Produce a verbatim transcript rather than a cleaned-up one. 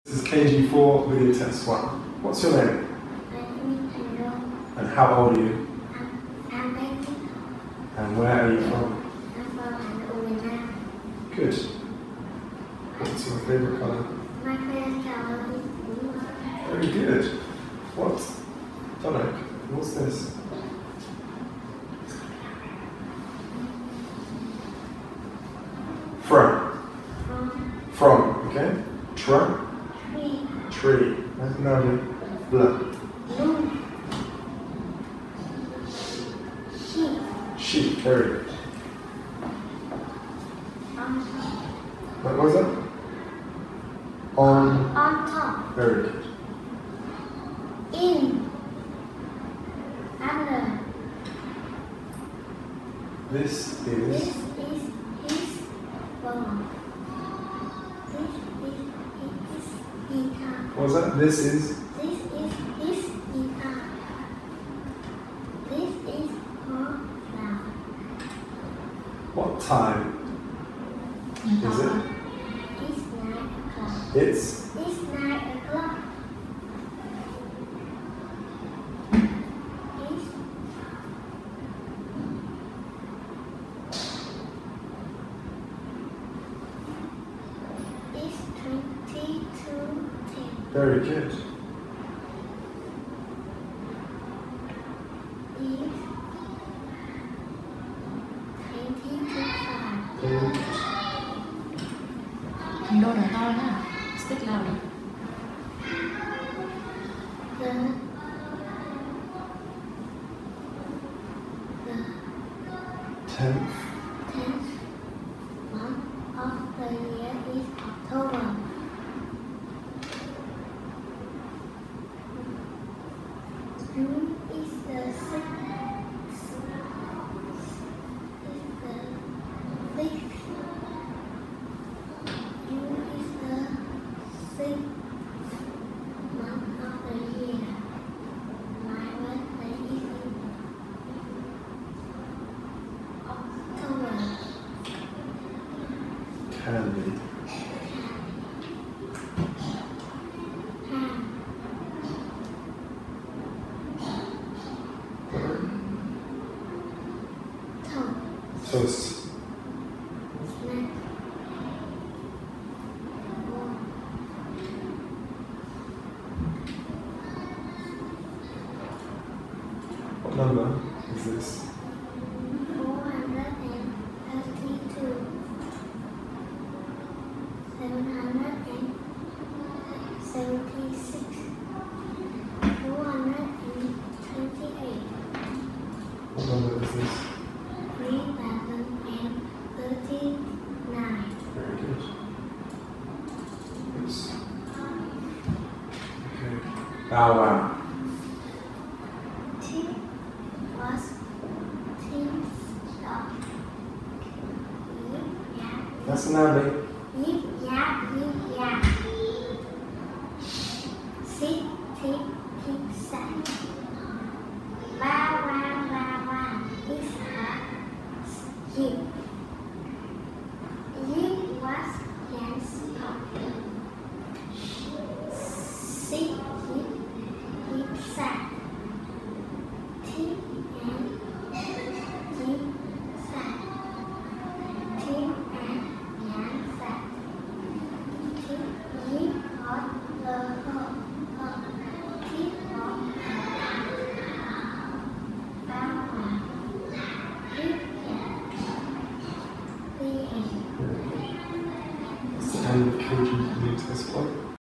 This is K G four video test one. What's your name? My name is Thành. And how old are you? I'm eight. And where are you from? I'm from Vietnam. Good. What's your favourite colour? My favorite color is blue. Very good. What? Dominic, what's this? From. From From, okay? Tra. tree. Tree. That's lovely. Blue. Blue. Sheep. Sheep. Very good. On What was that? On. on top. Very good. In. Under. This This is. is his bone. This is his guitar. What was that? This is. This is his guitar. This is her flower. What time is it? It's nine o'clock. It's. It's nine o'clock. It's it's twenty-two ten. Very good. It's twenty-two five. Very good. Đô nói to nha. Speak louder. The the Tenth. tenth month of the year is October. June is the sixth. Is the sixth. June is the sixth month of the year. My birthday is in October. Candy. Ham. Toast. Toast. Snack. Warm. What number is this? Four hundred and thirty-two. Seven hundred and seventy-six. Four hundred and twenty-eight. What number is this? Three thousand and thirty-nine. Very good. Yes. Okay. Bow wow. Tip was tin stop. Yip yap. That's Natalie. Yip yap yip yap. Sit tick tick sack. Wow wow wow wow. It's a sheep. Yip was yes coffee. Sit yip yip sack. Tick and yip sack. Tick and yan sack. Tick yip hot lơ hot hot. Tick hot bao hòa. Yip yap. The end. That's the end of K G video test one.